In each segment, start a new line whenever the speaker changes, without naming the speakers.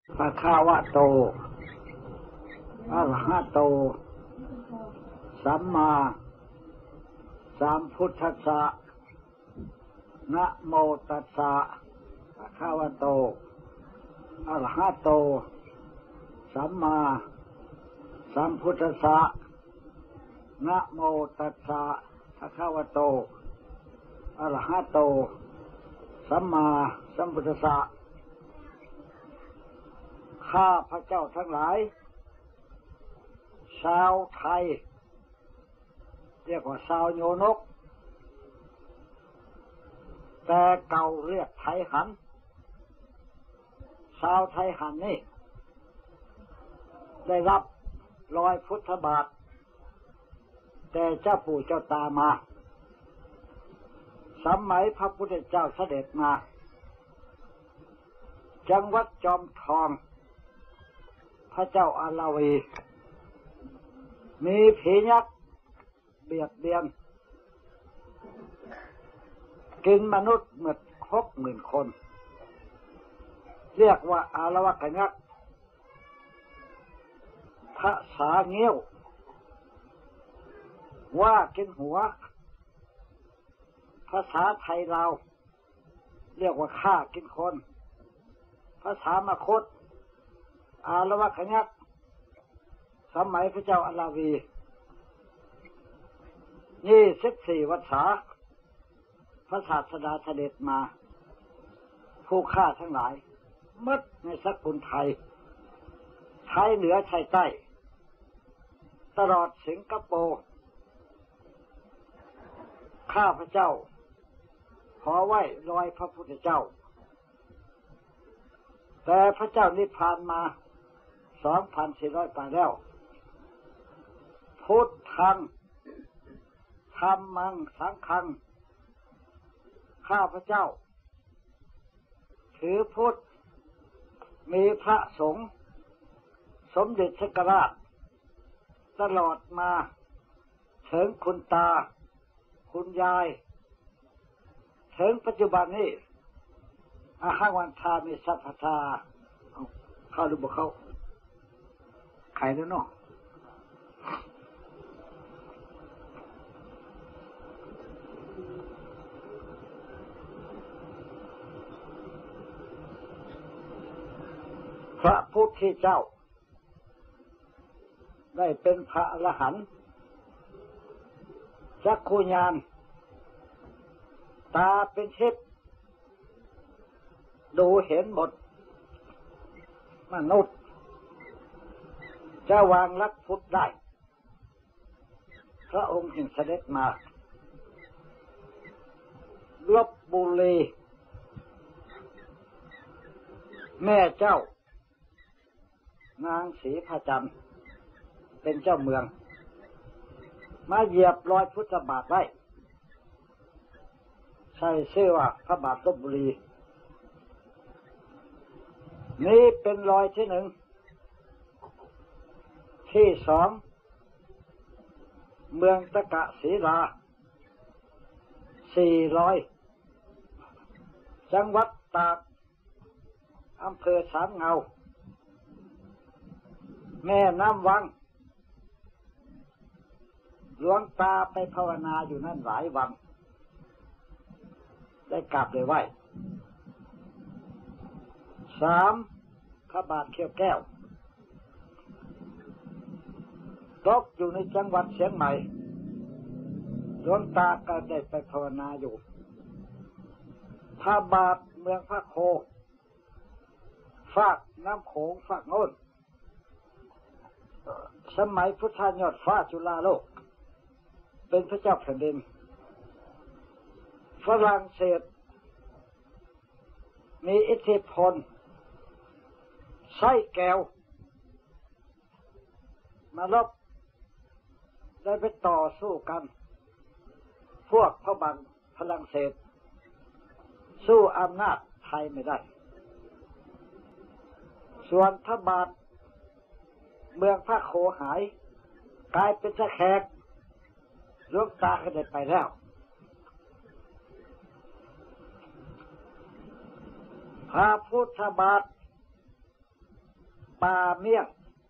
ภะคะวะโตอะระหะโตสัมมาสัมพุทธัสสะนะโมตัสสะภะคะวะโตอะระหะโตสัมมาสัมพุทธัสสะนะโมตัสสะภะคะวะโตอะระหะโตสัมมาสัมพุทธัสสะข้าพระเจ้าทั้งหลายชาวไทยเรียกว่าชาวโยนกแต่เก่าเรียกไทยหันชาวไทยหันนี่ได้รับรอยพุทธบาทแต่เจ้าปู่เจ้าตามาสมัยพระพุทธเจ้าเสด็จมาจังหวัดจอมทองพระเจ้าอาลาวีมีผียักษ์เบียดเบียนกินมนุษย์หมด60,000 คนเรียกว่าอาละวะกยักษ์ภาษาเงี้ยวว่ากินหัวภาษาไทยเราเรียกว่าฆ่ากินคนภาษามคธอาละวะกยักษ์สมัยพระเจ้าอาลาวี24 วรรษาพระศาสดาเสด็จมาผู้ฆ่าทั้งหลายมัดในสกุลไทยไทยเหนือไทยใต้ตลอดสิงคโปร์ข้าพระเจ้าขอไหว้รอยพระพุทธเจ้าแต่พระเจ้านิพพานมา 2,400 ปีแล้วพุทธังธัมมังสังฆังข้าพเจ้าถือพุทธมีพระสงฆ์สมเด็จชักราชตลอดมาถึงคุณตาคุณยายถึงปัจจุบันนี้อาหังวันทามีสัพพทาเข้าหรือบ่เข้าใครแล้วเนาะพระพุทธเจ้าได้เป็นพระอรหันต์จักขุญาณตาเป็นทิพย์ดูเห็นหมดมนุษย์จะวางลักพุทธได้พระองค์จึงเสด็จมาลพบุรีแม่เจ้านางศรีพระจันทร์เป็นเจ้าเมืองมาเหยียบรอยพุทธบาทไว้ใช่ชื่อว่าพระบาทลพบุรีนี้เป็นรอยที่ 1ที่ 2เมืองตะกะศรีลา400จังหวัดตากอำเภอสามเงาแม่น้ำวังหลวงตาไปภาวนาอยู่นั่นหลายวันได้กราบได้ไหว้3พระบาทเขี้ยวแก้วตกอยู่ในจังหวัดเชียงใหม่หลวงตาก็ได้ไปภาวนาอยู่พระบาทเมืองพระโคฝากน้ำโขงฝากโน้นสมัยพุทธายอดฟ้าจุฬาโลกเป็นพระเจ้าแผ่นดินฝรั่งเศสมีอิทธิพลไส้แก้วมาลบได้ไปต่อสู้กันพวกพระบังฝรั่งเศสสู้อำนาจไทยไม่ได้ส่วนพระบาทเมืองพระโคหายกลายเป็นตะแคกหลวงตาก็ได้ไปแล้วพระพุทธบาทป่าเมี่ยง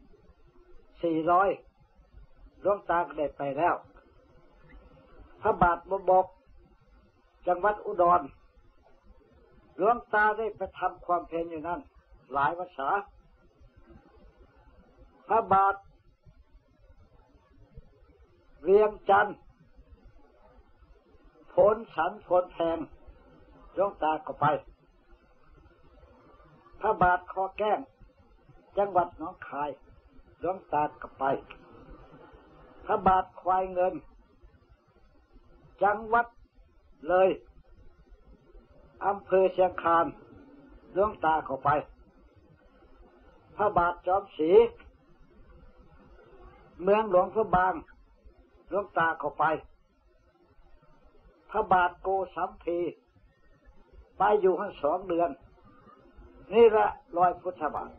400หลวงตาก็ได้ไปแล้วพระบาทบกจังหวัดอุดรหลวงตาได้ไปทำความเพียรอยู่นั่นหลายพรรษาพระบาทเวียงจันทร์โพนสันโพนแพงหลวงตาก็ไปพระบาทคอแก้งจังหวัดหนองคายหลวงตาก็ไปพระบาทควายเงินจังหวัดเลยอำเภอเชียงคานหลวงตาก็ไปพระบาทจอมศรีเมืองหลวงพระบางหลวงตาก็ไปพระบาทโกสัมพีไปอยู่ทั้ง2 เดือนนี่แหละ100 พุทธบาท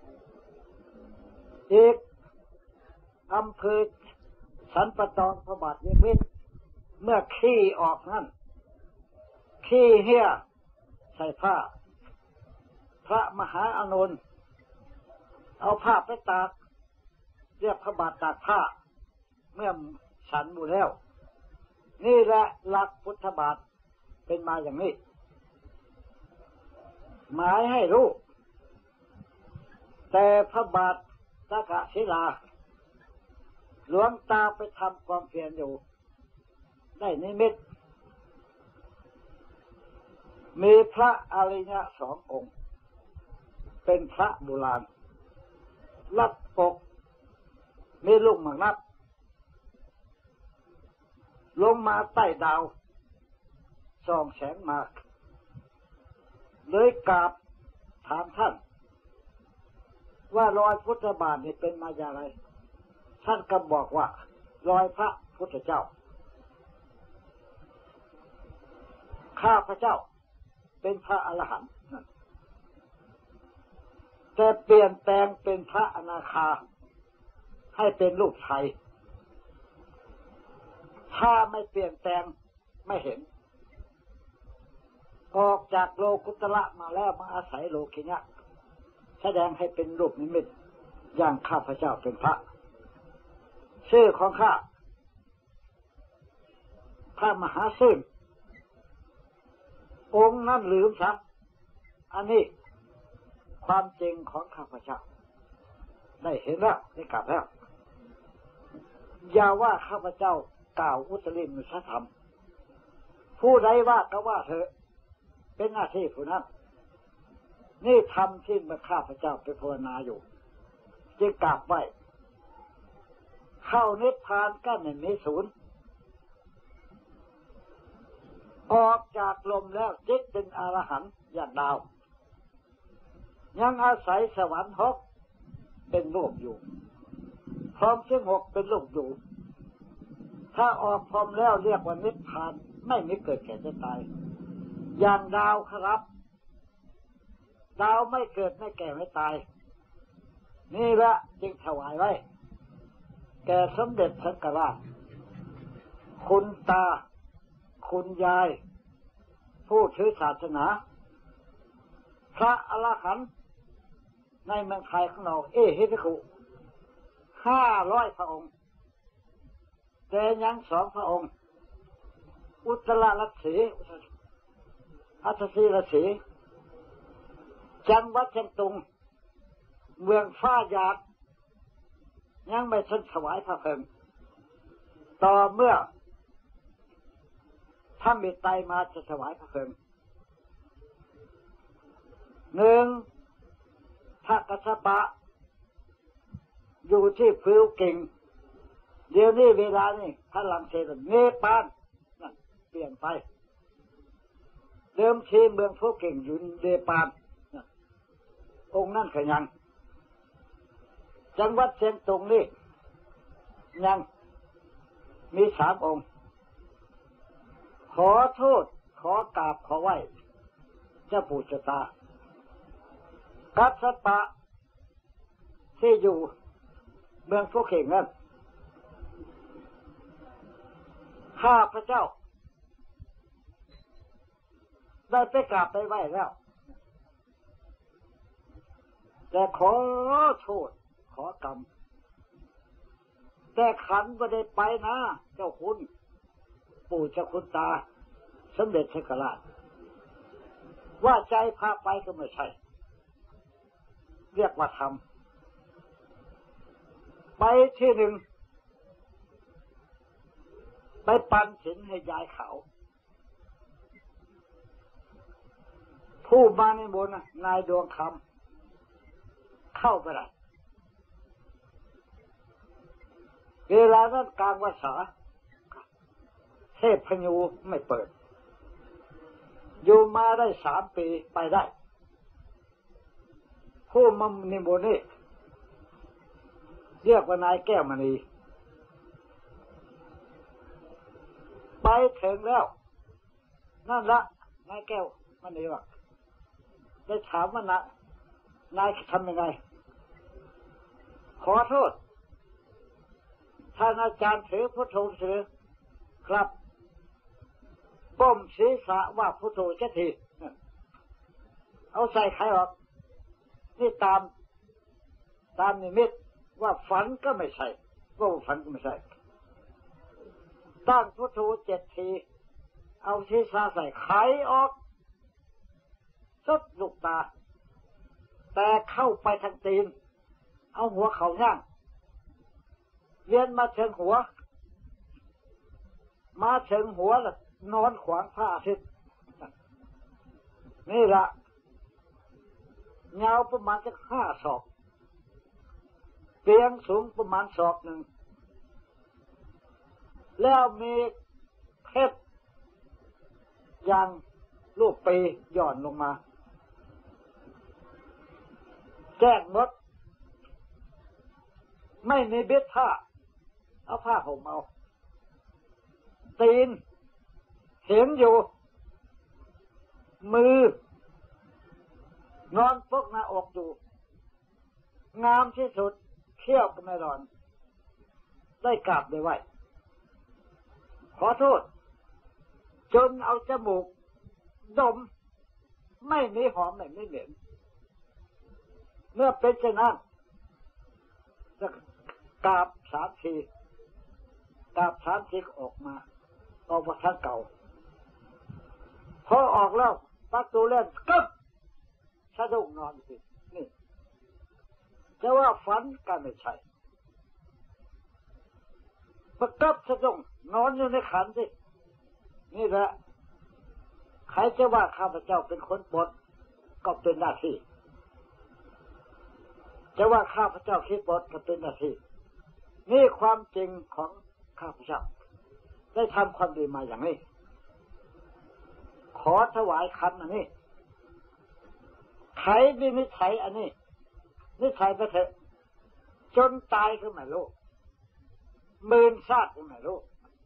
อีกอำเภอสันปะตองพระบาทนิมิตรเมื่อขี้ออกนั่นขี้เหี้ยใส่ผ้าพระมหาอานนท์เอาผ้าไปตากเรียกพระบาทตากผ้าเมื่อฉันหมดแล้วนี่แหละหลักพุทธบาทเป็นมาอย่างนี้หมายให้รู้แต่พระบาทตากศิลาหลวงตาไปทำความเพียรอยู่ได้นิมิตมีพระอริยะ2 องค์เป็นพระโบราณรัดปกมีลูกหมากนับลงมาใต้ดาวส่องแสงมาเลยกราบถามท่านว่ารอยพุทธบาทนี่เป็นมาอย่างไรท่านก็บอกว่ารอยพระพุทธเจ้าข้าพระเจ้าเป็นพระอรหันต์แต่เปลี่ยนแปลงเป็นพระอนาคาให้เป็นลูกไทยถ้าไม่เปลี่ยนแปลงไม่เห็นออกจากโลกุตระมาแล้วมาอาศัยโลกิยะแสดงให้เป็นรูปนิมิตอย่างข้าพเจ้าเป็นพระชื่อของข้าพระมหาซึ่งองค์นั้นลืมซะอันนี้ความจริงของข้าพเจ้าได้เห็นแล้วได้กลับแล้วอย่าว่าข้าพเจ้ากล่าวอุตริมุสธรรมผู้ใดว่าก็ว่าเถอะเป็นหน้าที่ผู้นั้นนี่ทำที่เมื่อข้าพเจ้าไปภาวนาอยู่จึงกราบไหว้เข้านิพพานก็ไม่มีศูนย์ออกจากลมแล้วจิตเป็นอรหันต์อย่างดาวยังอาศัยสวรรค์6เป็นรูปอยู่พร้อมที่6เป็นรูปอยู่ถ้าออกพร้อมแล้วเรียกว่านิพพานไม่มีเกิดแก่จะตายอย่างดาวครับดาวไม่เกิดไม่แก่ไม่ตายนี่แหละจึงถวายไว้แก่สมเด็จพระกราชคุณตาคุณยายผู้ถือศาสนาพระอรหันต์ในเมืองไทยของเราฮิริคุ500 พระองค์แต่ยัง2 พระองค์อุตรลัทธิอัตสีฤาษีจังหวัดเชียงตุงเมืองฟ้าหยาดยังไม่ทันถวายพระเพลิงต่อเมื่อถ้ามีไตมาจะถวายพระเพลิง1พระกัสสปะอยู่ที่ฟิวเก่งเดี๋ยวนี้เวลานี่พระลังเทศเนปาลนั่นเปลี่ยนไปเดิมทีเมืองฟิวเก่งอยู่เนปาลองค์นั่นขยังจังหวัดเชียงตุงนี่ยังมี3 องค์ขอโทษขอกราบขอไหว้เจ้าปู่เจ้าตากัสสปะที่อยู่เมืองฟิวเก่งนั่นข้าพระเจ้าได้ไปกราบไปไหว้แล้วแต่ขอโทษขอกรรมแต่ขันไม่ได้ไปนะเจ้าคุณปู่เจ้าคุณตาสมเด็จพระสังฆราชว่าใจพาไปก็ไม่ใช่เรียกว่าทำไปที่หนึ่งไปปันสินให้ยายเขาผู้มาในบนนายดวงคำเข้าไปได้เวลานั้นกลางวสาเทพพญูไม่เปิดอยู่มาได้3 ปีไปได้ผู้มาในบนนี้เรียกว่านายแก้วมณีไปถึงแล้วนั่นละนายแก้วมณีว่าได้ถามว่นายทำยังไงขอโทษท่านอาจารย์ถือพุทโธถือครับก้มศีรษะว่าพุทโธเจ็ดทีเอาใส่ไข่ออกนี่ตามนิมิตว่าฝันก็ไม่ใช่ว่าฝันก็ไม่ใช่ตั้งพุทโธ7 ทีเอาศีรษะใส่ไข่ออกสุดลูกตาแต่เข้าไปทางตีนเอาหัวเข่าย่างเวียนมาเชิงหัวแล้วนอนขวางพระอาทิตย์นี่ละยาวประมาณสัก5 ศอกเตียงสูงประมาณศอก 1แล้วมีเพชรอย่างลูกปีย่อนลงมาแจ้งหมดไม่มีเบ็ดผ้าเอาผ้าห่มเอาตีนเห็นอยู่มือนอนปกหน้าอกอยู่งามที่สุดเขี้ยวก็ไม่ร้อนได้กราบได้ไหวขอโทษจนเอาจมูกดมไม่มีหอมไม่มีเหม็นเมื่อเป็นเช่นนั้นจะกราบ3 ทีกราบ3 ทีออกมาทางเก่าพอออกแล้วประตูเล่นกึ๊บสะดุ้งนอนสินี่จะว่าฝันก็ไม่ใช่ประกึ๊บสะดุ้งนอนอยู่ในขันสินี่แหละใครจะว่าข้าพเจ้าเป็นคนปลดก็เป็นหน้าที่จะว่าข้าพเจ้าคิดปลดก็เป็นหน้าที่นี่ความจริงของข้าพเจ้าได้ทำความดีมาอย่างนี้ขอถวายคำอันนี้ใครมีนิสัยอันนี้นิสัยไปเถอะจนตายก็ไม่รู้10,000 ชาติก็ไม่รู้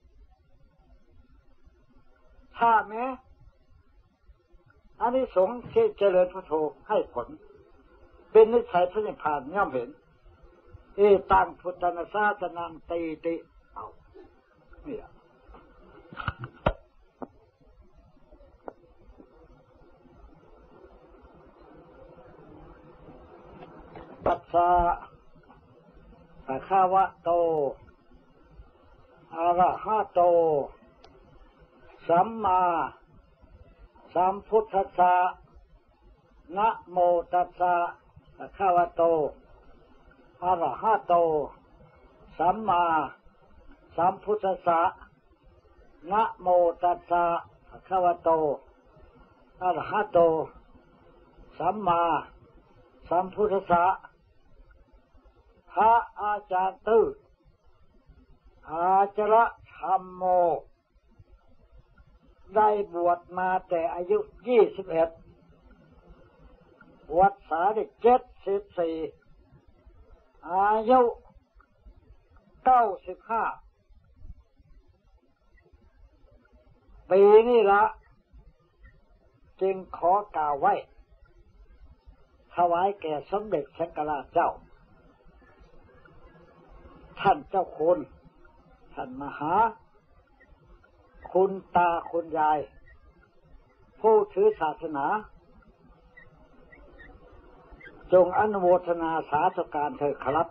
ถ้าแม้อานิสงส์ที่เจริญพุทโธให้ผลเป็นนิสัยพระนิพพานย่อมเห็นตังพุทธนาสาสนังติเอานี่แหละปัสสะภะคะวะโตอะระหะโตสัมมาสัมพุทธัสสะนะโมตัสสะภะคะวะโตอะระหะโตสัมมาสัมพุทธัสสะนะโมตัสสะภะคะวะโตอะระหะโตสัมมาสัมพุทธัสสะพระอาจารย์ตื้ออาจระธรรมโมได้บวชมาแต่อายุ21วัดสาได้74อายุ95ปีนี่ละจึงขอกล่าวไว้ถวายแก่สมเด็จสังฆราชเจ้าท่านเจ้าคุณท่านมหาคุณตาคุณยายผู้ถือศาสนาจงอนุโมทนาสาธุการเถิดครับ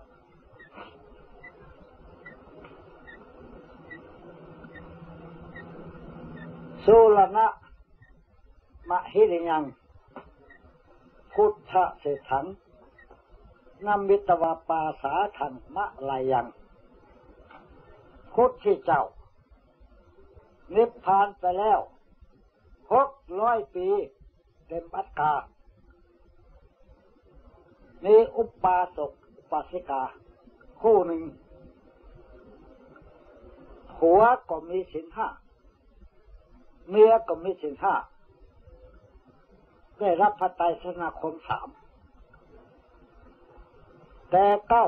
สุรณะมหิริยังพุทธเศรษฐังนัมมิตวาปาสาทังมะลายังพุทธเจ้านิพพานไปแล้ว600 ปีเต็มอัตกามีอุปาสกอุปาสิกาคู่หนึ่งผัวก็มีศีล 5เมียก็มีศีล 5ได้รับพระไตรสรณคม 3แต่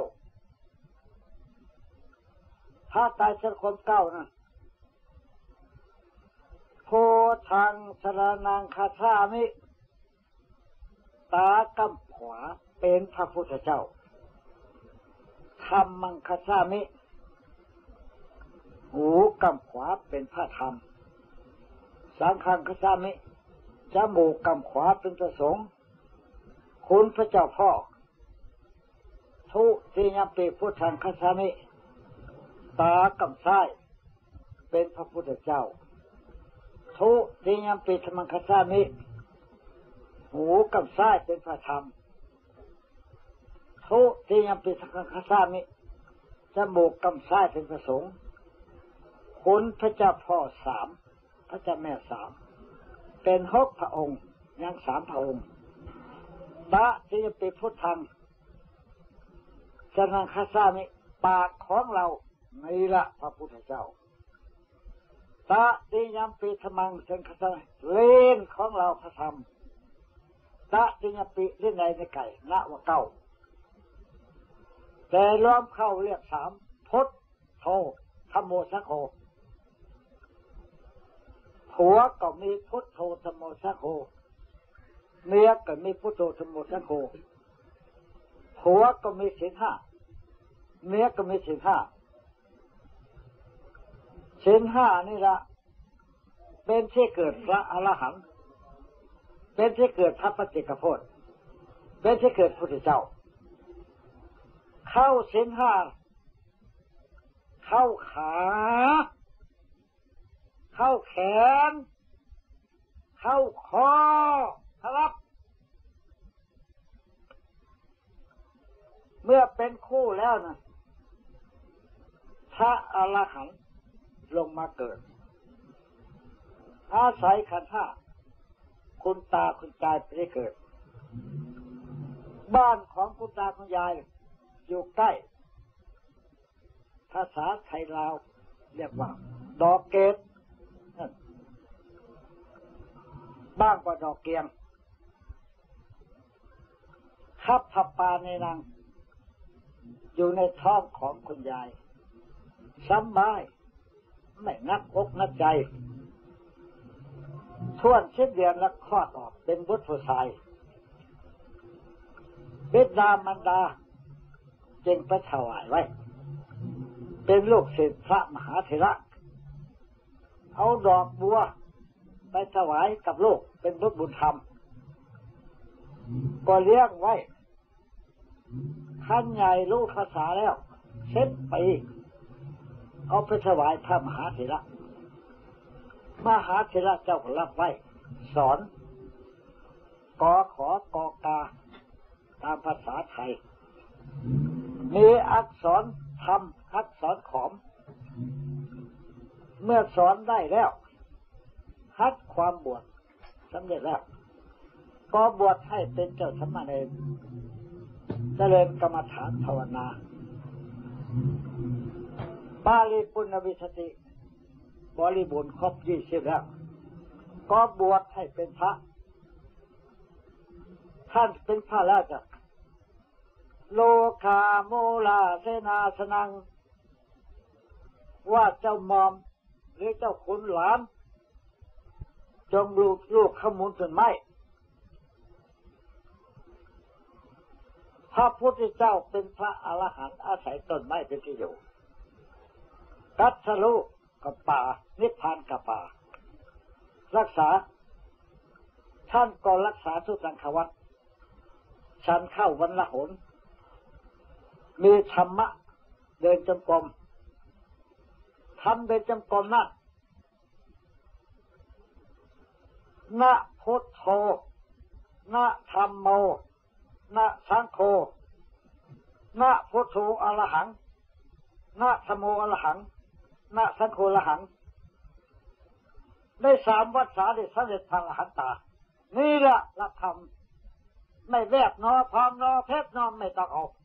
พระไตรสรณคม 9นั้นโพธังสรณังคัจฉามิตากำขวาเป็นพระพุทธเจ้าธัมมังคัจฉามิหูกำขวาเป็นพระธรรมสังฆังคัจฉามิจมูกกำขวาเป็นพระสงฆ์คุณพระเจ้าพ่อทุติยมปิพุทธังคัจฉามิตากำซ้ายเป็นพระพุทธเจ้าทุติยมปิธัมมังคัจฉามิหูกำซ้ายเป็นพระธรรมทุติยมปิสังฆังคัจฉามิจมูกกำซ้ายเป็นพระสงฆ์คุณพระเจ้าพ่อ 3พระเจ้าแม่ 3เป็น6 พระองค์ยัง3 พระองค์ตติยมปิพุทธังสรณังคัจฉามิปากของเรานี่ละพระพุทธเจ้าตติยมปิธัมมังสังฆังคัจฉามิเล่นของเราพระธรรมตติยมปิเล่นในไก่ณวะเก้าแต่ล้อมเข้าเรียก3พุทโธธัมโมสังโฆผัวก็มีพุทโธธัมโมสังโฆเมียก็มีพุทโธธัมโมสังโฆผัวก็มีศีล 5เมียก็มีศีล 5ศีล 5นี่ละเป็นที่เกิดพระอรหันต์เป็นที่เกิดพระปฏิเจกโพธิเป็นที่เกิดพระพุทธเจ้าเข้าศีล 5เข้าขาเข้าแขนเข้าคอครับเมื่อเป็นคู่แล้วนะพระอรหันต์ลงมาเกิดอาศัยขันธ์ 5คุณตาคุณยายไปได้เกิดบ้านของคุณตาคุณยายอยู่ใกล้ภาษาไทยลาวเรียกว่าดอกเกตบ้างกว่าดอกเกียงขับผับปาในนางอยู่ในท้องของคุณยายสบายไม่นักอกนักใจช่วง10 เดือนแล้วคลอดออกเป็นบุตรผู้ชายบิดามารดาจึงไปถวายไว้เป็นลูกศิษย์พระมหาเถระเอาดอกบัวไปถวายกับลูกเป็นบุตรบุญธรรมก็เลี้ยงไว้ขั้นใหญ่ลูกภาษาแล้ว10 ปีเอาไปถวายพระมหาเถระมหาเถระเจ้าก็รับไว้สอนกอขอกอกาตามภาษาไทยมีอักษรธรรมอักษรขอมเมื่อสอนได้แล้วฮัดความบวชสำเร็จแล้วก็บวชให้เป็นเจ้าสมณเณรเจริญกรรมฐานภาวนาปาริปุณณวิสติบริบูรณ์ครบ20แล้วก็บวชให้เป็นพระท่านเป็นพระแล้วจ้ะโลคาโมลาเสนาสนังว่าเจ้ามอมหรือเจ้าขุนหลานจงลูกขมุนต้นไม้พระพุทธเจ้าเป็นพระอรหันต์อาศัยต้นไม้เป็นที่อยู่กัสสรุกับป่านิพพานกับป่ารักษาท่านก็รักษาสุสังขวัตฉันเข้าวันละหนมีธรรมะเดินจงกรมทำเดินจงกรมนั้นนะพุทโธนะธัมโมนะสังโฆนะพุทโธอรหังนะธัมโมอรหังนะสังโฆอรหังได้3 วาระได้สำเร็จพระอรหันตานี่แหละหลักธรรมไม่แวบนอพองนอเพชรนอไม่ต้องออก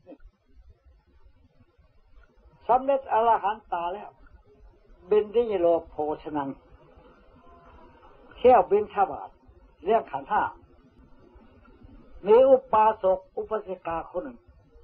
สำเร็จอรหันตาแล้วบินดิโลโภชนังเที่ยวบินทบาทเรื่องขันธ์ 5มีอุปาสกอุปสิกาคนหนึ่ง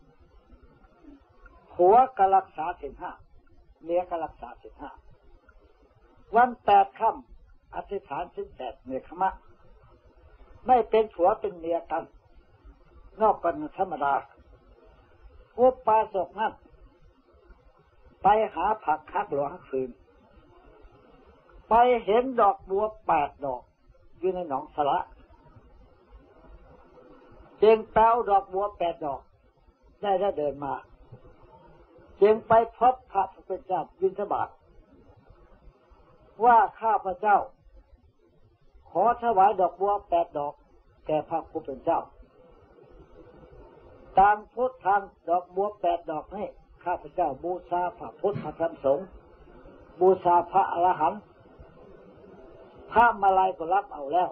ผัวก็รักษาศีล 5เมียก็รักษาศีล 5วัน8 ค่ำอธิษฐานศีล 8เนคขมะไม่เป็นผัวเป็นเมียกันนอกกันธรรมดาอุปาสกนั้นไปหาผักคักหลวงคืนไปเห็นดอกบัว8 ดอกอยู่ในหนองสระจึงแปลดอกบัว8 ดอกได้แล้วเดินมาจึงไปพบพระพุทธเจ้าบิณฑบาตว่าข้าพเจ้าขอถวายดอกบัว8 ดอกแก่พระผู้เป็นเจ้าตามพุทธธรรมดอกบัว8 ดอกนี้ข้าพเจ้าบูชาพระพุทธพระธรรมสงฆ์บูชาพระอรหันต์พระมาลัยก็รับเอาแล้ว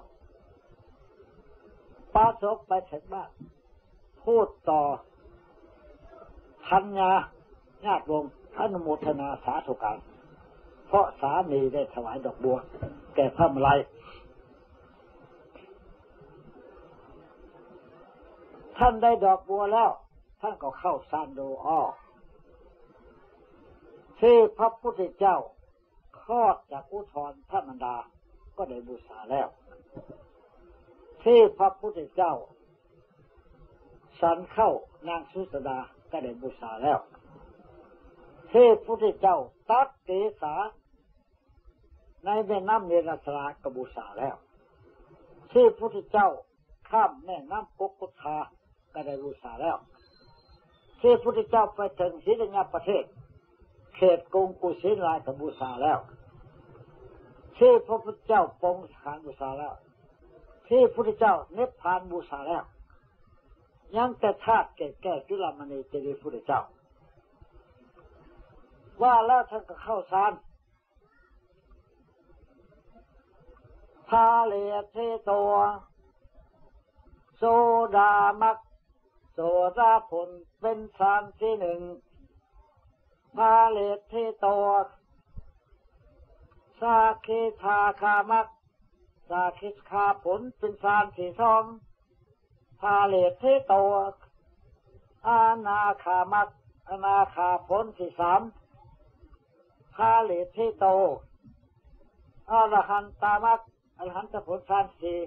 ปาสกไปถึงบ้านพูดต่อทัญญาญาติวงศ์อนุโมทนาสาธุการเพราะสามีได้ถวายดอกบัวแก่พระมาลัยท่านได้ดอกบัวแล้วท่านก็เข้าซานโดอ้อที่พระพุทธเจ้าคลอดจากอุทธรพระมารดาก็ได้บูชาแล้วที่พระพุทธเจ้าสันเข้านางสุสดาก็ได้บูชาแล้วที่พระพุทธเจ้าตัดเกศาในแม่น้ำเนรสราก็บูชาแล้วที่พระพุทธเจ้าข้ามแม่น้ำกุกุธาก็ได้บูชาแล้วที่พระพุทธเจ้าไปถึงศรีลังกาประเทศเขตกรุงกุสินาราก็บูชาแล้วที่พระพุทธเจ้าปรงสถานบูชาแล้วที่พระพุทธเจ้านิพพานบูชาแล้วยังแต่ธาตุแก่จุลามณีเจดีย์พระพุทธเจ้าว่าแล้วท่านก็เข้าฌานพาเลเทโตโซดามักโสดาผลเป็นฌานที่ 1พาเลเทโตสาคิทาคามักสาคิคาผลเป็นฌานที่ 2พาเลเทโตอานาคามักอนาคาผลที่ 3พาเลเทโตอรหันตามักอรหันตผลฌาน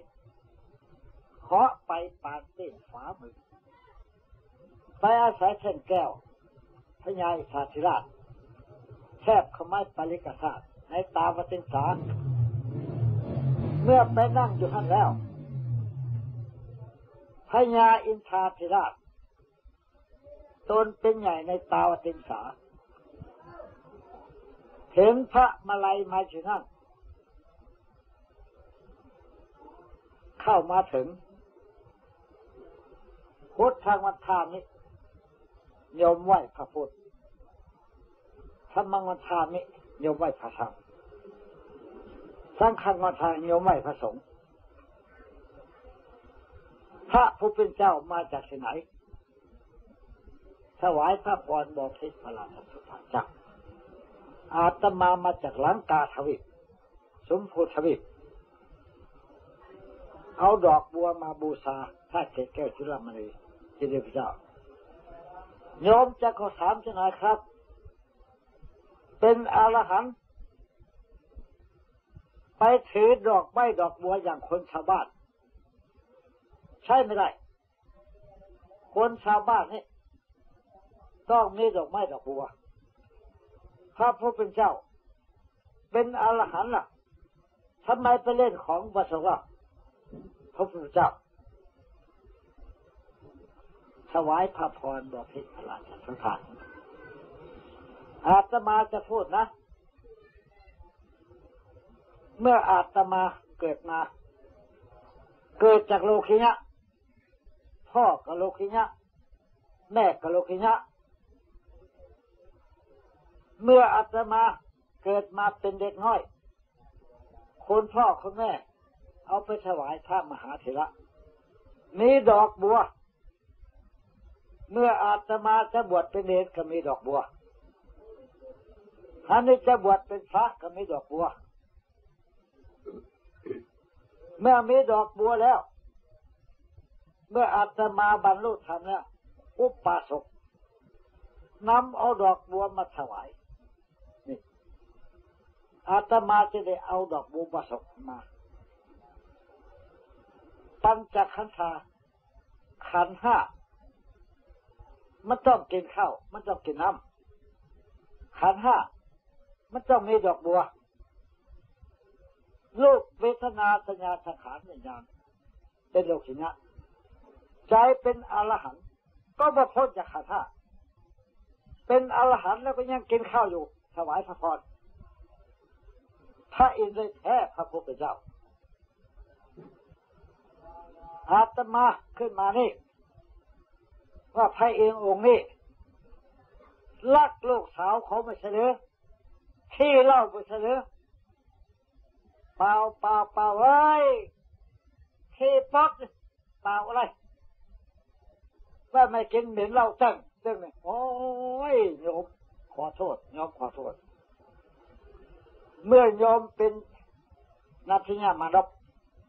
4เคาะไปปานเต้นฝามือไปอาศัยแท่นแก้วพญาอิทาธิราชแทบขมายปาริกธาตุในตาวติงสาเมื่อไปนั่งอยู่ข้างแล้วพญาอินทาธิราชตนเป็นใหญ่ในตาวติงสาเห็นพระมาลัยมาอยู่นั่นเข้ามาถึงพุทธังวัฏฐามิโยมไหว้พระพุทธธัมมังวัฏฐามิโยมไหว้พระธรรมสังฆังวัฏฐามิโยมไหว้พระสงฆ์พระผู้เป็นเจ้ามาจากที่ไหนถวายพระพรบอกทิศพระราชสุภาจักรอาตมาจากลังกาทวีปสมภูทวีปเอาดอกบัวมาบูชาพระเกศแก้วจุลามณีเจดีย์พระเจ้าโยมจะขอถามจะหน่อยครับเป็นอรหันต์ไปถือดอกไม้ดอกบัวอย่างคนชาวบ้านใช่ไม่ได้คนชาวบ้านนี่ต้องมีดอกไม้ดอกบัวพระผู้เป็นเจ้าเป็นอรหันต์ล่ะทำไมไปเล่นของวัสดุพระพุทธเจ้าถวายพระพรบอกพิพระราชสังฆทานอาตมาจะพูดนะเมื่ออาตมาเกิดมาเกิดจากโลคิยะพ่อกับโลคิยะแม่กับโลคิยะเมื่ออาตมาเกิดมาเป็นเด็กน้อยคุณพ่อคุณแม่เอาไปถวายพระมหาเถระมีดอกบัวเมื่ออาตมาจะบวชเป็นเนรก็มีดอกบัวถ้านี้จะบวชเป็นพระก็มีดอกบัวเมื่อมีดอกบัวแล้วเมื่ออาตมาบรรลุธรรมแล้วอุปาสกนำเอาดอกบัวมาถวายนี่อาตมาจะได้เอาดอกบัวอุปาสกมาปัญจขันธาขันธ์ห้ามันต้องกินข้าวมันต้องกินน้ำขันธ์ห้ามันต้องมีดอกบัวรูปเวทนาสัญญาสังขารวิญญาณเป็นโลกิยะใจเป็นอรหันต์ก็บ่พ้นจากขันธ์ห้าเป็นอรหันต์แล้วก็ยังกินข้าวอยู่ถวายพระพรพระอินทร์ได้แท้พระพุทธเจ้าอาตมาขึ้นมานี่ว่าพระเององค์นี้รักลูกสาวเขาไม่ใช่หรือที่เล่าไม่ใช่หรือเปล่าเอ้ยที่ป๊อกเปล่าอะไรว่าไม่กินเหม็นเหล้าจังเลยโอ้ยโยมขอโทษโยมขอโทษเมื่อโยมเป็นนักทิญามานพ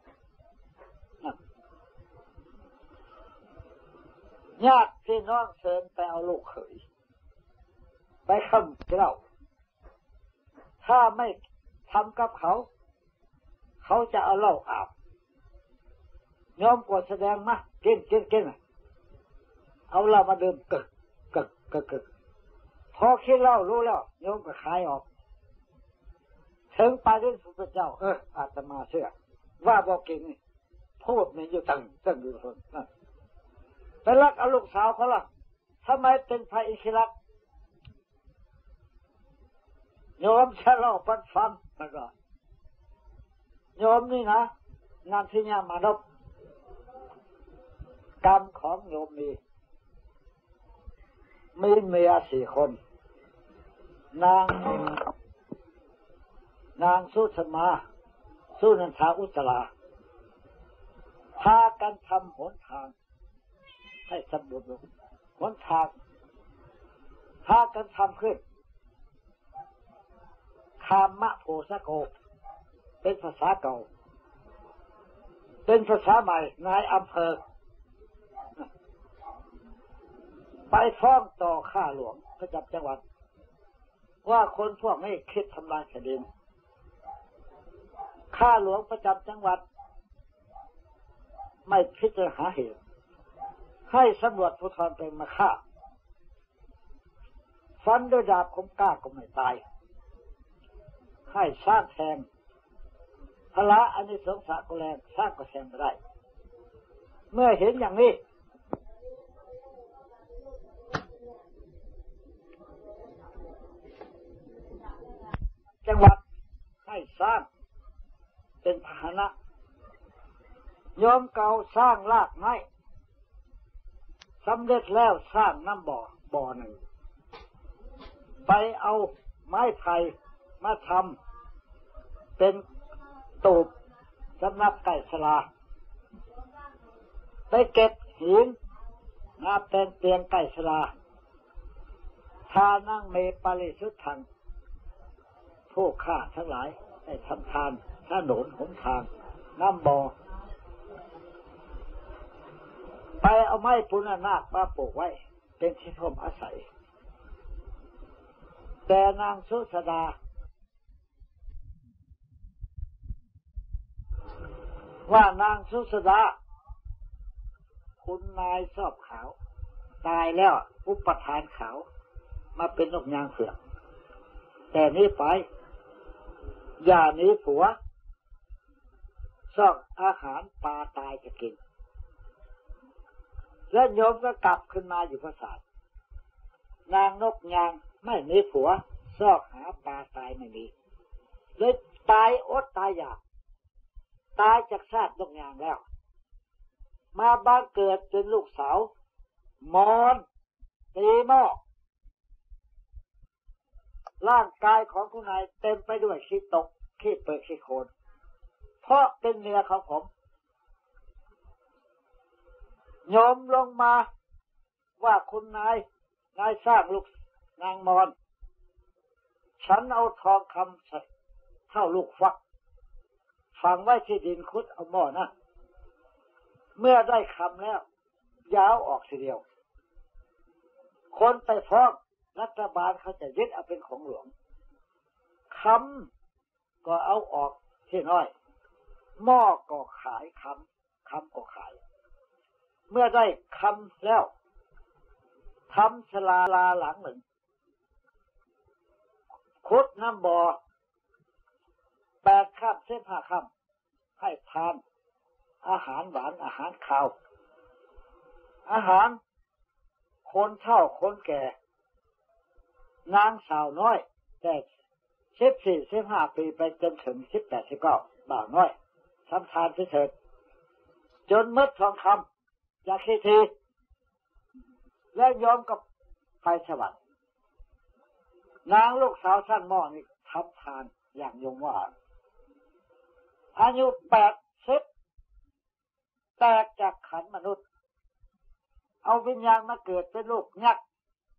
ญาติพี่น้องเชิญไปเอาลูกเขยไปคำเล่าถ้าไม่ทำกับเขาจะเอาเหล้าอาบยอมกดแสดงมากินเอาเหล้ามาดื่มกึกพอคิดเหล้ารู้แล้วยอมก็ขายออกถึงไปที่พระพุทธเจ้าอาตมาเชื่อว่าบอกกินนี่พูดมันอยู่ตั้งอยู่คนไปรักเอาลูกสาวเขาล่ะทำไมเป็นพระอิคิรัตโยมจะเล่าปันฟังมันก็โยมนี่นะนางทิญามานพกรรมของโยมมีเมีย4 คนนางสุธมาสุนันทาอุตราพากันทำหนทางให้สมบูรณ์หนทางพากันทำขึ้นคามะโพสโกเป็นภาษาเก่าเป็นภาษาใหม่นายอำเภอไปฟ้องต่อข้าหลวงประจำจังหวัดว่าคนพวกนี้คิดทำลายแผ่นดินข้าหลวงประจำจังหวัดไม่พิจารณาหาเหตุให้ตำรวจภูธรเป็นมาฆ่าฟันด้วยดาบคมกล้าก็ไม่ตายให้สร้างแทงพละอานิสงส์ก็แรงสร้างก็แทงไม่ได้เมื่อเห็นอย่างนี้จังหวัดให้สร้างเป็นพาหนะยอมเก่าสร้างรากไม้สำเร็จแล้วสร้างน้ำบ่อหนึ่งไปเอาไม้ไผ่มาทำเป็นตูบสำหรับไก่สลาไปเก็บหินมาเป็นเตียงไก่สลาทานั่งเมปาริสุทธังผู้ฆ่าทั้งหลายได้ทำทานถนนหนทางน้ำบ่อไปเอาไม้ปุณณนาคมาปลูกไว้เป็นที่ร่มอาศัยแต่นางสุสดาว่านางสุสดาคุณนายชอบขาวตายแล้วอุปทานขาวมาเป็นนกยางเผือกแต่นี้ไปอย่าหนีผัวชอบอาหารปลาตายจะกินแล้วโยมก็กลับขึ้นมาอยู่ปราสาทนางนกยางไม่มีผัวซอกหาปลาตายไม่มีเลยตายอดตายอยากตายจากชาตินกยางแล้วมาบ้านเกิดเป็นลูกสาวมอนตีหม้อร่างกายของคุณนายเต็มไปด้วยขี้ตกขี้เปิดขี้โคลนเพราะเป็นเมียของผมโยมลงมาว่าคุณนายสร้างลูกนางมอนฉันเอาทองคำเท่าลูกฟักฝังไว้ที่ดินคุดเอาหม้อนะเมื่อได้คำแล้วยาวออกทีเดียวคนไปฟ้องรัฐบาลเขาจะยึดเอาเป็นของหลวงคำก็เอาออกที่น้อยหม้อก็ขายคำก็ขายเมื่อได้คำแล้วทำศาลาหลังหนึ่งขุดน้ำบ่อ8 ค่ำ15 ค่ำให้ทานอาหารหวานอาหารข้าวอาหารคนเฒ่าคนแก่นางสาวน้อยแต่14-15 ปีไปจนถึง18-19บ่าวน้อยทำทานเถิดจนมืดทองคำจากขี้ทีและยอมกับไปสวรรค์นางลูกสาวสั้นหม้อนี่ทำทานอย่างยงว่าอายุ80แตกจากขันมนุษย์เอาวิญญาณมาเกิดเป็นลูกยักษ์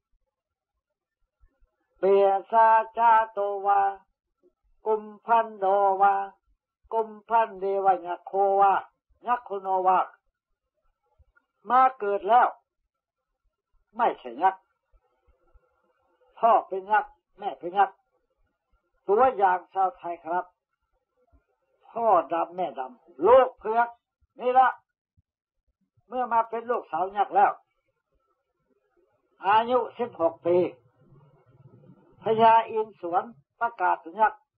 เปียซาจาโตวากุมพันโดวากุมพันเดวะยักโควายักโคโนวามาเกิดแล้วไม่ใช่ยักษ์พ่อเป็นยักษ์แม่เป็นยักษ์ตัวอย่างชาวไทยครับพ่อดำแม่ดำลูกเผือกนี่ละเมื่อมาเป็นลูกสาวยักษ์แล้วอายุ16 ปีพญาอินทร์สวนประกาศถึงยักษ์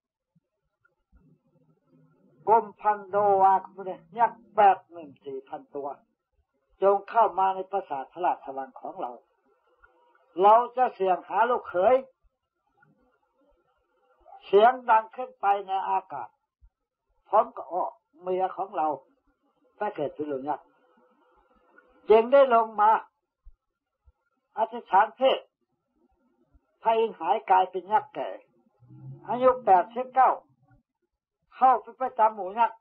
กรมพันโดวายักษ์84,000 ตัวจงเข้ามาในปราสาทพระราชวังของเราเราจะเสี่ยงหาลูกเขยเสียงดังขึ้นไปในอากาศพร้อมกับเมียของเราถ้าเกิดเป็นลูกยักษ์จึงได้ลงมาอธิษฐานเพศพระอินทร์หายกายเป็นยักษ์แก่อายุ89เข้าไปประจำหมู่ยักษ์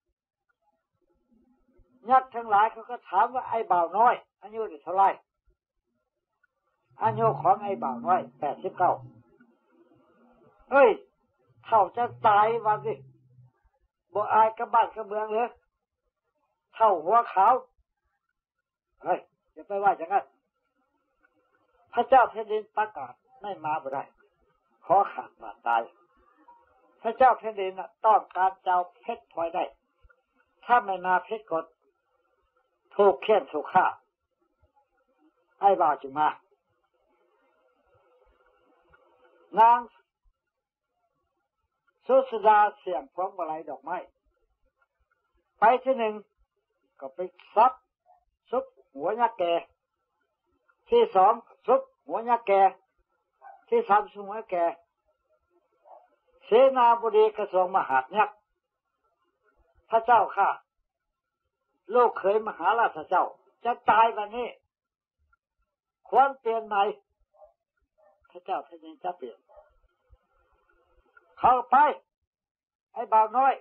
ทั้งหลายเขาก็ถามว่าไอ้บ่าวน้อยอายุเท่าไรอายุของไอ้บ่าวน้อย89เฮ้ยเท่าจะตายวันสิบ่อายกับบ้านกับเมืองเลยเท่าหัวขาวเฮ้ยอย่าไปว่าอย่างนั้นพระเจ้าแผ่นดินประกาศไม่มาบ่ได้ขอขาดบาดตายพระเจ้าแผ่นดินต้องการเจ้าเพชรพลอยได้ถ้าไม่มาเพชรกดถูกเค้นถูกฆ่าไอ้บ่าวจึงมานางสุสดาเสียงพวงมาลัยดอกไม้ไปที่หนึ่งก็ไปซุบหัวยักษ์แก่ที่สองซุบหัวยักษ์แก่ที่สามซุบหัวแก่เสนาบดีกระทรวงมหาดยักษ์พระเจ้าข้าลูกเขยมหาราชเจ้าจะตายวันนี้ควรเปลี่ยนใหม่พระเจ้าแผ่นดินจะเปลี่ยนเข้าไปไอ้บ่าวน้อย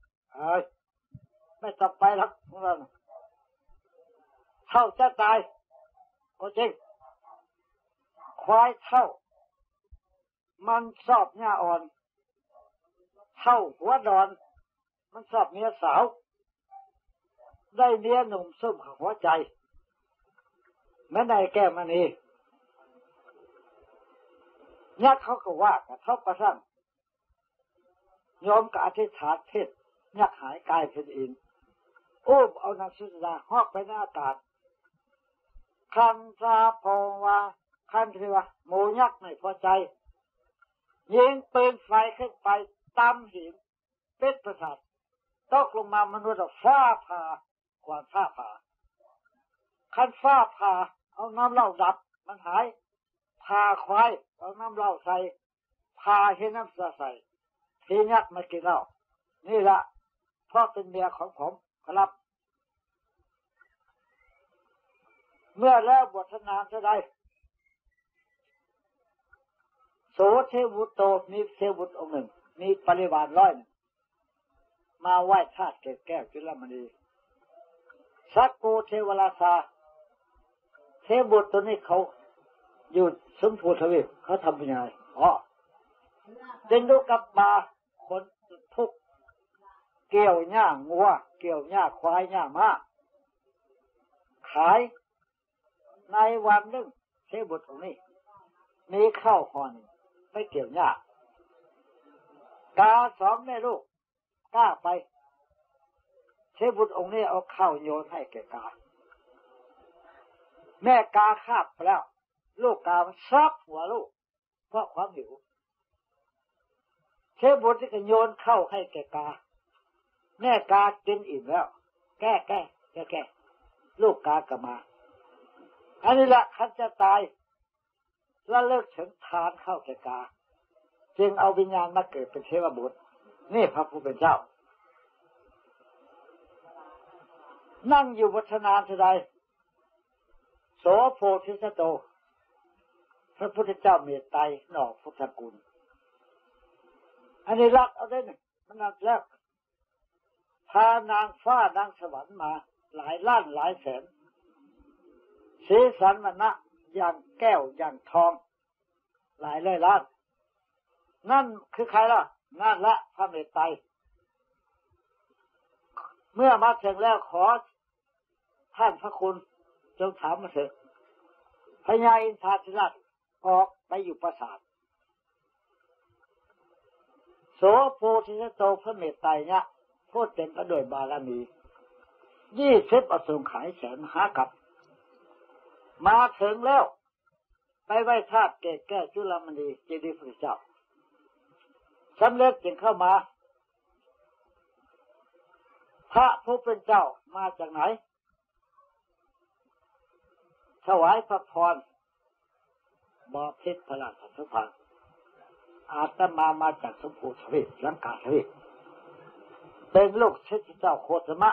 ไม่ต้องไปหรอกของเราเท่าจะตายก็จริงควายเท่ามันชอบหญ้าอ่อนเท่าหัวดอนมันชอบเมียสาวได้เมียหนุ่มซุ่มหัวใจแม่นายแก้มณียักษ์เขาก็ว่ากระทบกระทั่งโยมกับอธิษฐานเพศยักษ์หายกายเป็นอินอุ้มเอานางสุดาหอกไปในอากาศคันซาพงวาคันที่ว่าหมูยักษ์ไม่พอใจยิงปืนไฟขึ้นไปตามหินเป็นประสาทตกลงมามนุษย์ฟ้าผ่ากว่าฟ้าผ่าคันฟ้าผ่าเอาน้ำเหล้าดับมันหายผ่าควายเอาน้ำเหล้าใส่ผ่าให้น้ำใส่ทีนักมากินเหล้านี่ละพ่อเป็นเมียของผมครับเมื่อแล้วบทนานจะได้โสเทวุตโตมีเทวุตองค์หนึ่งมีปริวาร100มาไหว้ธาตุเกศแก้วจุลมณีสักโกเทวราชาเทวุตตัวนี้เขาอยู่สมภูทวีปเขาทำยังไงจึงดูกับมาคนทุกเกี่ยวหญ้างัวเกี่ยวหญ้าควายหญ้าม้าขายในวันหนึ่งเทวุตตรงนี้มีข้าวห่อหนึ่งไปเกี่ยวหญ้ากา2แม่ลูกกล้าไปเทวุตองค์นี้เอาข้าวโยนให้แก่กาแม่กาคาบไปแล้วลูกกามันซับหัวลูกเพราะความหิวเทวุตที่ก็โยนเข้าให้แก่กาแม่กากินอิ่มแล้วแก้ลูกกากลับมาอันนี้ละคันจะตายแล้วเลิกถึงทานเข้าแก่กาจึงเอาวิญญาณมาเกิดเป็นเทวบุตรนี่พระผู้เป็นเจ้านั่งอยู่วัฒนานเท่าใดโสโพธิสัตโตพระพุทธเจ้าเมตไตรหน่อพุทธกุลอันนี้รักเอาได้หนึ่งมันนักแล้วพานางฟ้านางสวรรค์มาหลายล้านหลายแสนสีสันวรรณะอย่างแก้วอย่างทองหลายร้อยล้านนั่นคือใครล่ะนั่นละพระเมตไตรเมื่อมาถึงแล้วขอท่านพระคุณจงถามมาเถิดพญาอินทราธิราชออกไปอยู่ปราสาทโสโพธิสัตโตพระเมตไตรเนี่ยพูดเต็มไปด้วยบารมี20 อสงไขยแสนมหากัปมาถึงแล้วไปไหว้ธาตุเกศแก้วจุลมณีเจดีย์พระเจ้าสำเร็จจึงเข้ามาพระผู้เป็นเจ้ามาจากไหนถวายพระพรบพิษพระราชสุภาอาตมาจากสมภูทวีปลังกาทวีปเป็นลูกศิษย์เจ้าโคตมะ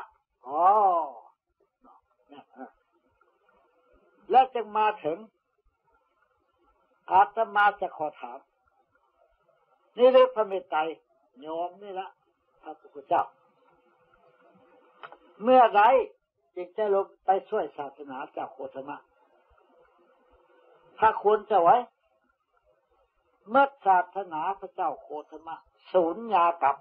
และจึงมาถึงอาตมาจะขอถามนี่เรื่องพระเมตไตรโยมนี่ละพระพุทธเจ้าเมื่อไรจึงจะลงไปช่วยศาสนาเจ้าโคตมะถ้าคุณจะไว้เมื่อศาสนาพระเจ้าโคตมะสูญญากับ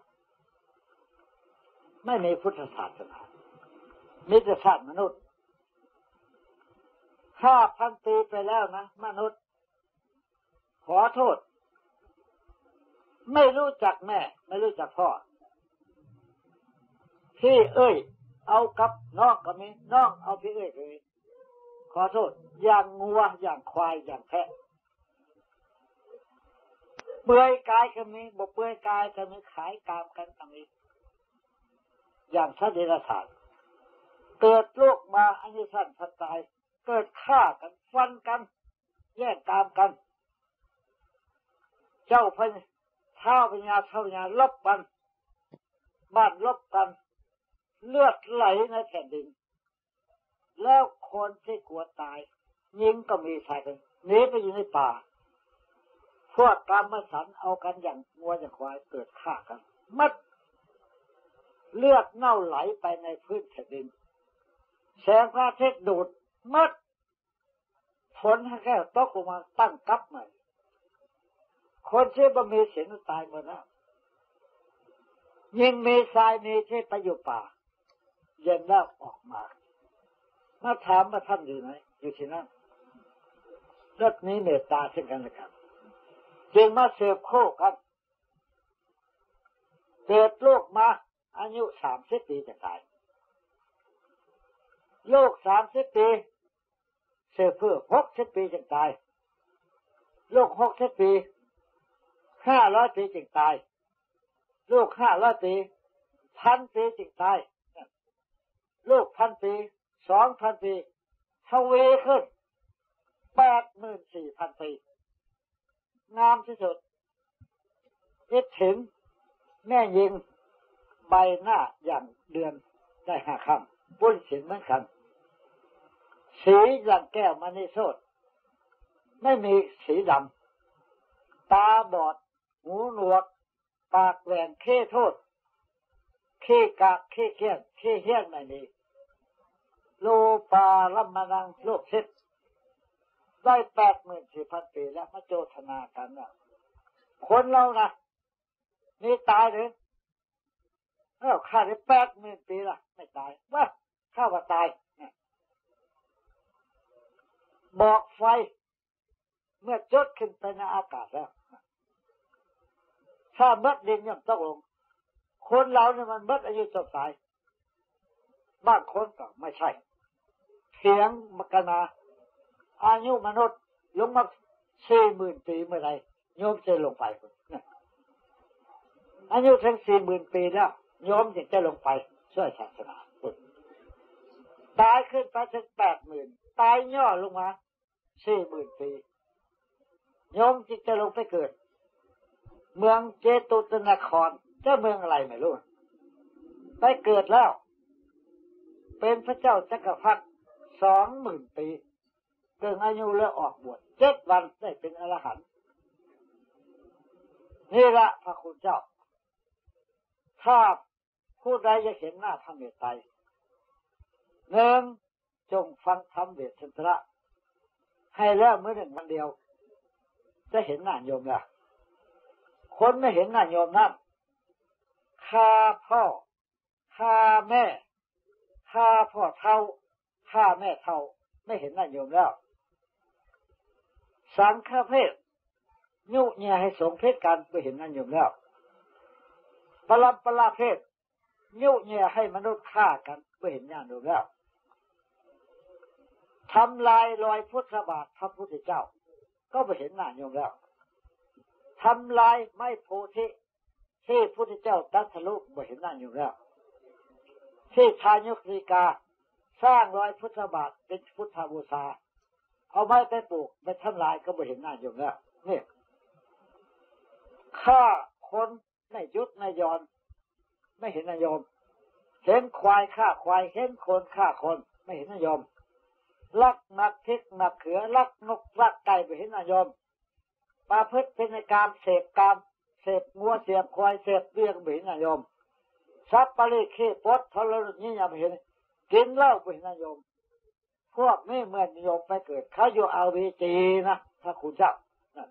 ไม่มีพุทธศาสนามิตรชาติมนุษย์5,000 ปีไปแล้วนะมนุษย์ขอโทษไม่รู้จักแม่ไม่รู้จักพ่อพี่เอากับน้องก็มีน้องเอาพี่ก็มีขอโทษอย่างงัวอย่างควายอย่างแพะเปื่อยกายก็มีบ่เปื่อยกายก็มีขายกามกันก็มีอย่างสัตว์เดรัจฉานเกิดลูกมาอันนี้สั้นสัตว์ตายเกิดฆ่ากันฟันกันแย่งกามกันเจ้าพันเท้าปัญญาลบกันบ้านลบกันเลือดไหลในแผ่นดินแล้วคนที่กลัวตายยิงก็มีชายกันหนีไปอยู่ในป่าพวกกามสันเอากันอย่างงัวอย่างควายเกิดฆ่ากันมัดเลือดเน่าไหลไปในพื้นแผ่นดินแสงพระอาทิตย์ดูดมัดฝนแค่ตกลงมาตั้งกับใหม่คนที่บ่มีศีลตายหมดแล้วยิ่งมีทรายมีที่ไปอยู่ป่าเย็นแล้วออกมาถามว่าท่านอยู่ไหนอยู่ที่นั่นรถนี้เมตตาเช่นกันเลยครับจึงมาเสืบโค้กันเกิดลูกมาอายุ30 ปีจะตายลูก30 ปีเสืบเพื่อ60 ปีจึงตายลูก60 ปี500 ปีจึงตายลูก500 ปี1,000 ปีจึงตายลูก1,000 ปี2,000 ปีวีขึ้น84,000 ปีงามที่สุดคิดถึงแม่ยิงใบหน้าอย่างเดือนได้5 ค่ำปุ้นสินเหมือนกันสีอย่างแก้วมณีโสดไม่มีสีดำตาบอดหูหนวกปากแหว่งเข้โทษเข้กะเข้เกี้ยนเข้เฮี้ยนไม่มีโลปาลัมมานังโลกเช็ดได้84,000 ปีแล้วมาโจทนากันว่าคนเรานะนี่ตายหรือข้าได้80,000 ปีละไม่ตายว่าข้าว่าตายบอกไฟเมื่อจดขึ้นไปในอากาศแล้วถ้าเบิดดินย่อมตกลงคนเราเนี่ยมันเบิดอายุจบตายบางคนก็ไม่ใช่เถียงมกนาอายุมนุษย์ลงมา 40,000 ปีเมื่อไรโยมจะลงไปอายุถึง 40,000 ปีแล้วโยมจึงจะลงไปช่วยศาสนาตายขึ้นไปถึง 80,000 ตายย่อลงมา 40,000 ปีโยมจึงจะลงไปเกิดเมืองเจตุตนครเจ้าเมืองอะไรไม่รู้ไปเกิดแล้วเป็นพระเจ้าจักรพรรดิ 20,000 ปีเกิดอายุแล้วออกบวช7 วันได้เป็นอรหันต์นี่ละพระคุณเจ้าถ้าผู้ใดจะเห็นหน้าพระเมตไตร1จงฟังธรรมเทศนาให้แล้วมื้อหนึ่งวันเดียวจะเห็นหน้าโยมแล้วคนไม่เห็นหน้าโยมนั่นฆ่าพ่อฆ่าแม่ฆ่าพ่อเฒ่าฆ่าแม่เฒ่าไม่เห็นหน้าโยมแล้วสังฆเพศยุแย่ให้สงเพศกันไม่เห็นหน้าโยมแล้วปลาเพศยุแย่ให้มนุษย์ฆ่ากันไม่เห็นหน้าโยมแล้วทำลายรอยพุทธบาทพระพุทธเจ้าก็ไม่เห็นหน้าโยมแล้วทำลายไม้โพธิที่พระพุทธเจ้าตรัสรู้ไม่เห็นหน้าโยมแล้วที่ทายุกริกาสร้างรอยพุทธบาทเป็นพุทธบูชาเอาไม้ไปปลูกไปทำลายก็ไม่เห็นหน้าโยมแล้วนี่ฆ่าคนไม่ยุดไม่ยอนไม่เห็นหน้าโยมเห็นควายฆ่าควายเห็นคนฆ่าคนไม่เห็นหน้าโยมลักนักพริกนักเขือลักนกลักไก่ไม่เห็นหน้าโยมประพฤติเป็นการเสพกามเสพงัวเสพควายเสพเบี้ยไม่เห็นหน้าโยมสับปะรดขี้ปดทรมานนี่ยังไม่เห็นกินเหล้าไม่เห็นหน้าโยมพวกนี้เมื่อโยมไปเกิดเขาอยู่อาวีจีนะพระคุณเจ้านั่น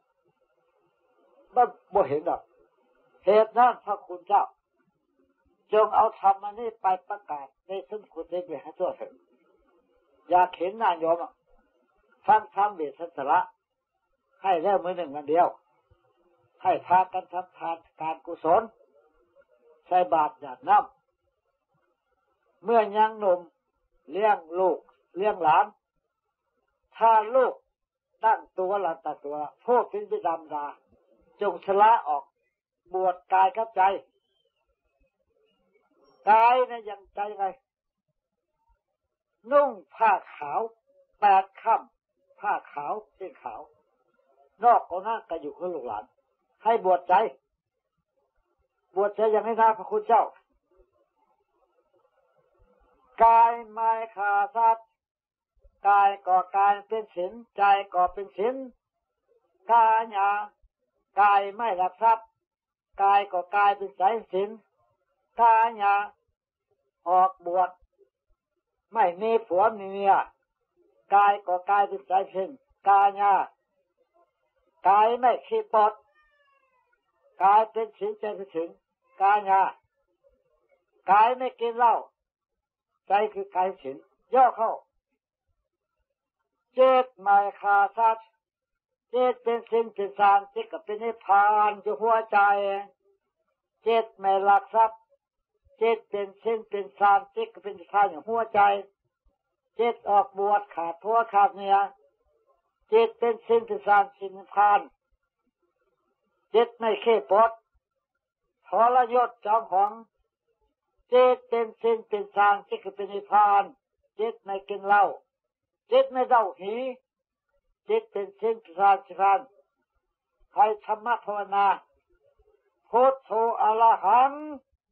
บ่เห็นหรอกเหตุนั้นพระคุณเจ้าจงเอาธรรมอันนี้ไปประกาศในสุนทรเวให้ทั่วถึงอยากเห็นหน้าโยมฟังธรรมเวทสระให้แล้วมื้อหนึ่งวันเดียวให้พากันทำทานการกุศลใส่บาตรหยาดน้ำเมื่อยังหนุ่มเลี้ยงลูกเลี้ยงหลานถ้าลูกตั้งตัวหลังตั้งตัวพวกเป็นบิดามดาจงชละออกบวชกายกับใจกายนะยังใจไงนุ่งผ้าขาว8 ค่ำผ้าขาวเส้นขาวนอกของนั้นก็อยู่กับลูกหลานให้บวชใจอย่างให้น่าพระคุณเจ้ากายไม่ขาดสัตว์กายก็กายเป็นศีลใจก็เป็นศีลกายกายไม่ลักทรัพย์กายก็กายเป็นสายศีลกายออกบวชไม่มีผัวมีเมียกายก็กายเป็นสายศีลกายไม่ขี้ปดกายเป็นศีลใจเป็นศีลกายไม่กินเหล้าใจคือกายศีลย่อเข้าเจตไม่ขาดสัตว์เจตเป็นศีลเป็นฌานเจตก็เป็นนิพพานอยู่หัวใจเจตไม่ลักทรัพย์เจตเป็นศีลเป็นฌานเจตก็เป็นนิพพานอยู่หัวใจเจตออกบวชขาดผัวขาดเมียเจตเป็นศีลเป็นฌานศีลนิพพานเจตไม่เข้ปดทรยศจองของเจตเป็นศีลเป็นฌานเจตก็เป็นนิพพานเจตไม่กินเหล้าเจจิตไม่เดาหีจิตเป็นสิ่งสานให้ธรรมะภาวนาพุทโธอะระหัง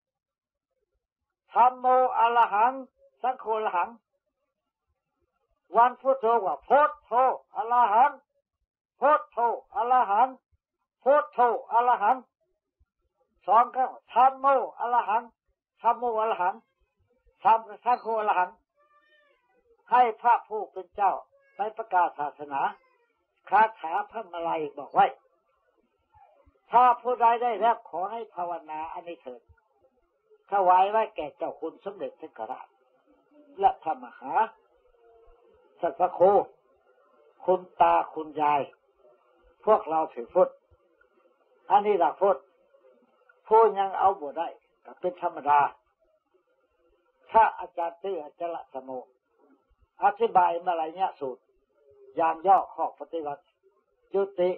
ธัมโมอะระหังสังโฆอะระหังวันพุทโธว่าพุทโธอะระหังพุทโธอะระหังพุทโธอะระหังสองครั้งธัมโมอะระหังธัมโมอะระหังสังโฆอะระหังให้พระผู้เป็นเจ้าไปประกาศศาสนาคาถาพระมาลัยบอกไว้ถ้าผู้ใดได้แล้วขอให้ภาวนาอันนี้เถิดถวายไว้แก่เจ้าคุณสมเด็จพระกราชและพระมหาสัตว์โคคุณตาคุณยายพวกเราถือพุทธอันนี้หลักพุทธผู้ยังเอาบวชได้ก็เป็นธรรมดาถ้าอาจารย์ตื้ออาจารย์สมุอธิบายมาหลายเนี่ยสูตรยามย่อข้อปฏิบัติจุติ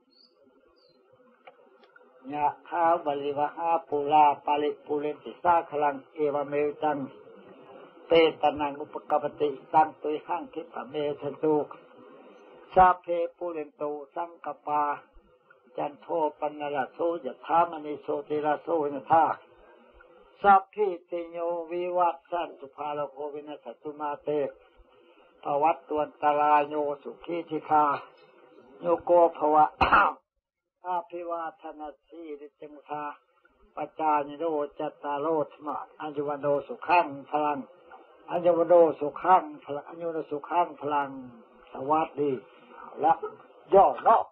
ยะถาวะลิวะหาปุราปาริปุเรนติสาคลังเอวเมตังเตตนังอุปกปติตังตุยหังคิปะเมทันตุสาเพปุเรนโตสังกปาจันโทปนละโสยะถามณิโสติระโสยะถาสัพพิติโยวิวัตสันตุภาลโควินัสตุมาเตภวัตตวันตรายโยสุขีธิคาโยโกภวะอาภิวาทนาสีริจังคาปัจจานิโรจัตตาโรธมะอัญญวันโดสุขังพลังอัญญวันโดสุขังพลังอัญญวันโดสุขังพลังสวัสดีและย่อเนาะ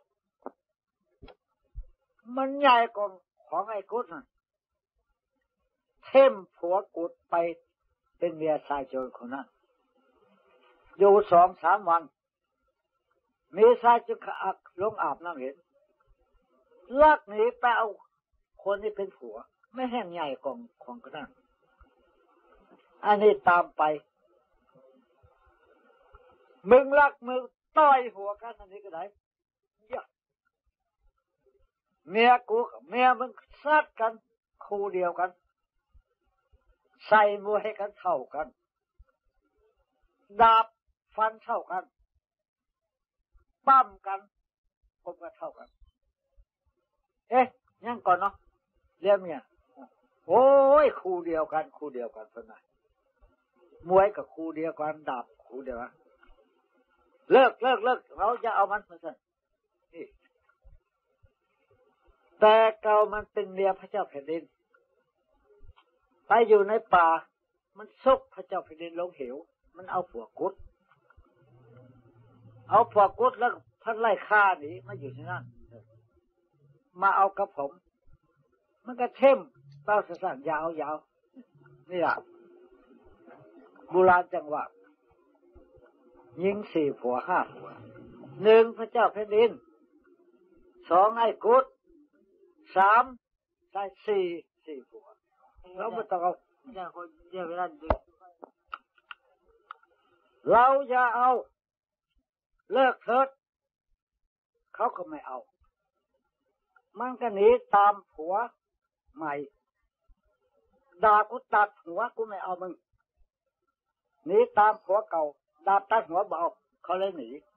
มันใหญ่กว่าของไอ้กุศลเข้มผัวกุดไปเป็นเมียชายโจรคนนั้นอยู่ 2-3 วันมีชายจึงลงอาบน้ำเห็นลักหนีไปเอาคนที่เป็นผัวไม่แห้งใหญ่ของกระนั้นอันนี้ตามไปมึงลักมึงต่อยหัวกันอันนี้ก็ได้เมียกูกับเมียมึงซัดกันคู่เดียวกันใส่มวยให้กันเท่ากันดาบฟันเท่ากันปั้มกันผมก็เท่ากันยังก่อนเนาะเรียกเมียโอ้ยคู่เดียวกันเท่านั้นมวยกับคู่เดียวกันดาบคู่เดียวกันเลิกเราจะเอามันมาสั่นแต่เก่ามันเป็นเมียพระเจ้าแผ่นดินไปอยู่ในป่ามันซุกพระเจ้าแผ่นดินลงเหวมันเอาผัวกุดแล้วท่านไล่ฆ่าหนีมาอยู่ที่นั่นมาเอากับผมมันก็เข้มเต้าสั้นยาวนี่แหละโบราณจังหวะยิง4 ผัว 5 ผัว 1พระเจ้าแผ่นดิน2ไอ้กุด3ได้4 ผัวเราไม่ต้องเอาเวลาดึกเราอย่าเอาเลิกเถิดเขาก็ไม่เอามันก็หนีตามผัวใหม่ด่ากูตัดหัวกูไม่เอามึงหนีตามผัวเก่าด่าตัดหัวเบาเขาเลยหนี